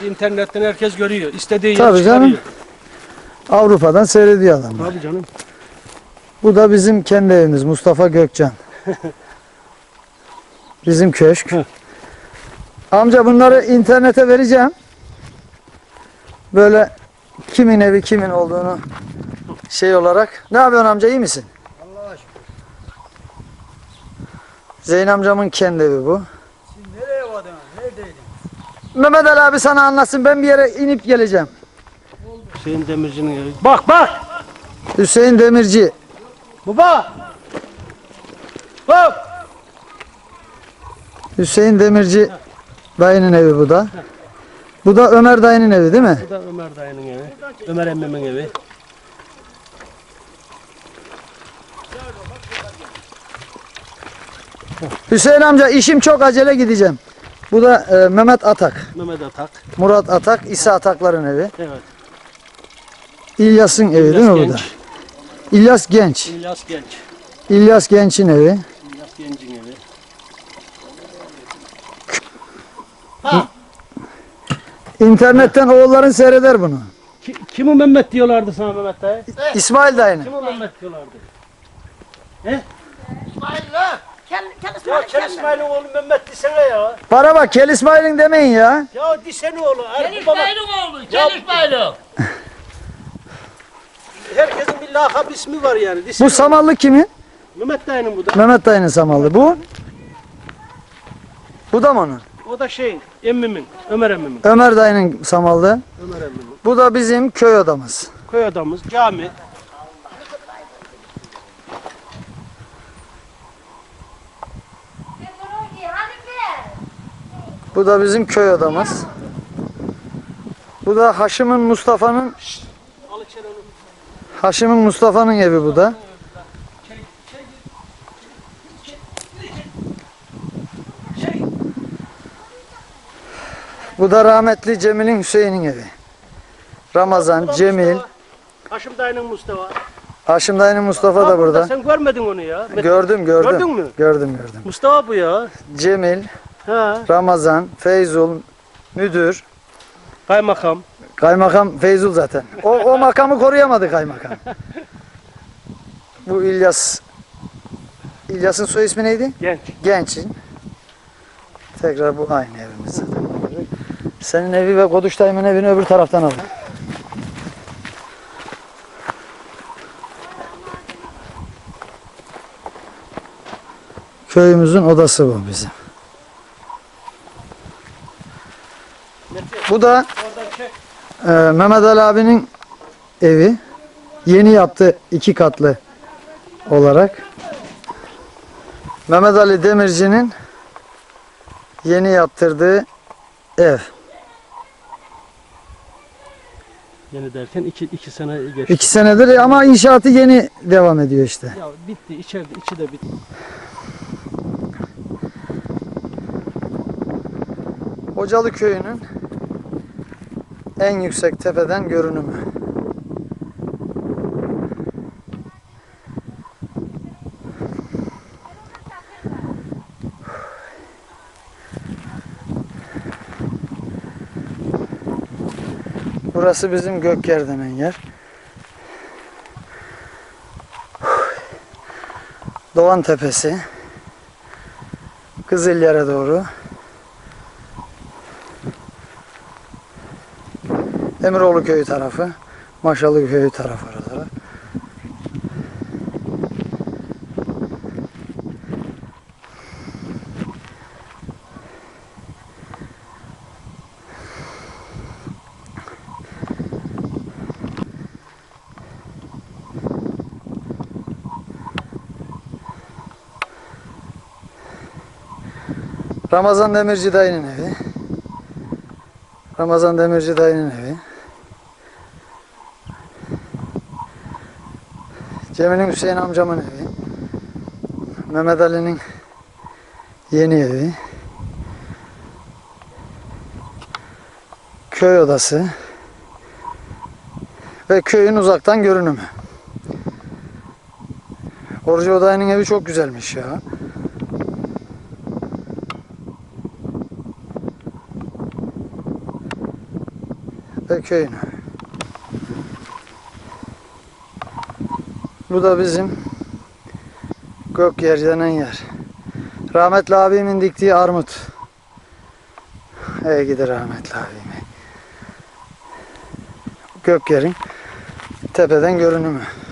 internetten herkes görüyor. İstediği Tabii yeri canım. çıkarıyor. Avrupa'dan seyrediyor adamlar. Tabii canım. Bu da bizim kendi evimiz. Mustafa Gökcan. Bizim köşk. Amca bunları internete vereceğim. Böyle kimin evi kimin olduğunu şey olarak. Ne yapıyorsun amca, iyi misin? Allah'a şükür. Zeyn amcamın kendi evi bu. Siz nereye vardınız? Neredeydin? Mehmet Ali abi sana anlatsın. Ben bir yere inip geleceğim. Hüseyin Demirci'nin evi. Bak bak! Hüseyin Demirci. Baba! Bak! Hüseyin Demirci dayının evi bu da. Bu da Ömer dayının evi değil mi? Bu da Ömer dayının evi. Ömer emmimin evi. Hüseyin amca işim çok, acele gideceğim. Bu da Mehmet Atak. Mehmet Atak. Murat Atak, İsa Atakların evi. Evet. İlyas'ın evi değil mi bu da? İlyas Genç. İlyas Genç. İlyas Genç'in evi. İlyas Genç'in evi. Ha! İnternetten oğulların seyreder bunu. Kim o Mehmet diyorlardı sana Mehmet dayı? İsmail dayını. Kim o Mehmet diyorlardı? İsmail'le. Ya Kel İsmail'in oğlu Mehmet desene ya. Para bak, Kel İsmail'in demeyin ya. Ya desene oğlu. Kel İsmail'in oğlu. Kel İsmail'in. Herkesin bir lakap ismi var yani. Bu Desene. samallık kimin? Mehmet dayının bu da. Mehmet dayının samallı. Bu? Bu da mı onun? O da şey emmimin. Ömer emmimin. Ömer dayının samallı. Ömer emmimin. Bu da bizim köy odamız. Köy adamız. Cami. Bu da bizim köy odamız. Bu da Haşim'in Mustafa'nın Al içeri onu. Haşim'in Mustafa'nın evi bu da. Bu da rahmetli Cemil'in Hüseyin'in evi. Ramazan, Cemil, Haşim dayının Mustafa. Haşim dayının Mustafa da burada. Sen görmedin onu ya. Gördüm. Gördün mü? Gördüm. Mustafa bu ya. Cemil, Ha. Ramazan, Feyzul, müdür, Kaymakam. kaymakam Feyzul zaten. O makamı koruyamadı kaymakam. Bu İlyas. İlyas'ın soy ismi neydi? Genç. Genç'in. Tekrar bu aynı evimiz zaten. Senin evi ve Koduş dayımın evini öbür taraftan aldım. Köyümüzün odası bu bizim. Bu da Mehmet Ali abinin evi. Yeni yaptı, 2 katlı olarak. Mehmet Ali Demirci'nin yeni yaptırdığı ev. Yeni derken iki sene geçti. 2 senedir ama inşaatı yeni devam ediyor işte. Ya bitti. İçi de bitti. Hocalı köyünün en yüksek tepeden görünümü. Burası bizim Gökyer denen yer. Doğan Tepesi. Kızılyer'e doğru. Emiroğlu köyü tarafı. Maşalı köyü tarafı oralara. Ramazan Demirci dayının evi. Ramazan Demirci dayının evi. Cemil'in Hüseyin amcamın evi. Mehmet Ali'nin yeni evi. Köy odası. Ve köyün uzaktan görünümü. Orcu dayının evi çok güzelmiş ya. Tepe köyüne. Bu da bizim Gökyer denen yer. Rahmetli abimin diktiği armut. Ey gidi rahmetli abime. Gökyer'in tepeden görünümü.